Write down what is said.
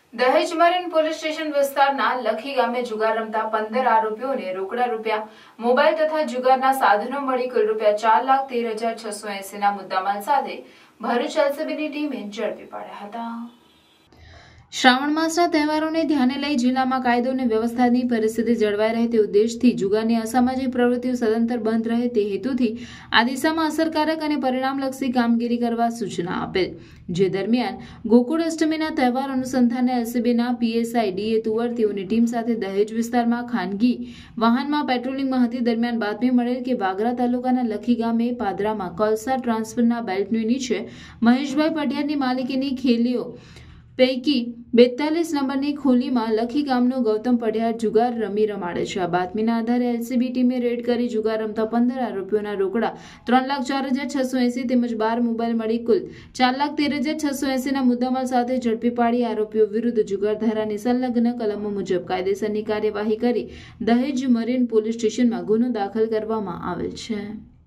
દહેજ marine police station વિસ્તારના લખી ગામે જુગાર રમતા 15 આરોપીઓને રોકડા રૂપિયા, મોબાઈલ તથા જુગારના સાધનો મળી કુલ ₹4,13,680 ના મુદ્દામાલ સાથે ભરૂચ એલસીબીની ટીમે ઝડપી પાડ્યા હતા। શ્રાવણ માસના તહેવારોને ધ્યાને લઈ જિલ્લામાં કાયદો અને વ્યવસ્થાની પરિસ્થિતિ જળવાઈ રહે તે ઉદ્દેશથી જુગારની અસામાજિક પ્રવૃત્તિઓ સદંતર બંધ રહે તે હેતુથી આ દિશામાં અસરકારક અને પરિણામલક્ષી કામગીરી કરવા સૂચના આપેલ। જે દરમિયાન ગોકુળ અષ્ટમીના તહેવાર અનુસંધાને એલસીબીના પીએસઆઈ ડીએ તુવર તેઓની ટીમ સાથે દહેજ વિસ્તારમાં ખાનગી વાહનમાં પેટ્રોલિંગમાં હતી દરમિયાન બાતમી મળેલ કે વાગરા તાલુકાના લખી ગામે પાદરામાં કોલસા ટ્રાન્સફરના બેલ્ટની નીચે મહેશભાઈ પટિયારની માલિકીની ખેલીઓ પૈકી 42 નંબરની ખોલીમાં લખી ગામનો ગૌતમ પઢિયાર જુગાર રમાડે છે। આ બાતમીના આધારે એલસીબી ટીમે રેડ કરી જુગાર રમતા 15 આરોપીઓના રોકડા 3,04,680 તેમજ 12 મોબાઈલ મળી કુલ 4,13,680 ના મુદ્દામાલ સાથે ઝડપી પાડી આરોપીઓ વિરુદ્ધ જુગાર ધારાની સંલગ્ન કલમો મુજબ કાયદેસરની કાર્યવાહી કરી દહેજ મરીન પોલીસ સ્ટેશનમાં ગુનો દાખલ કરવામાં આવેલ છે।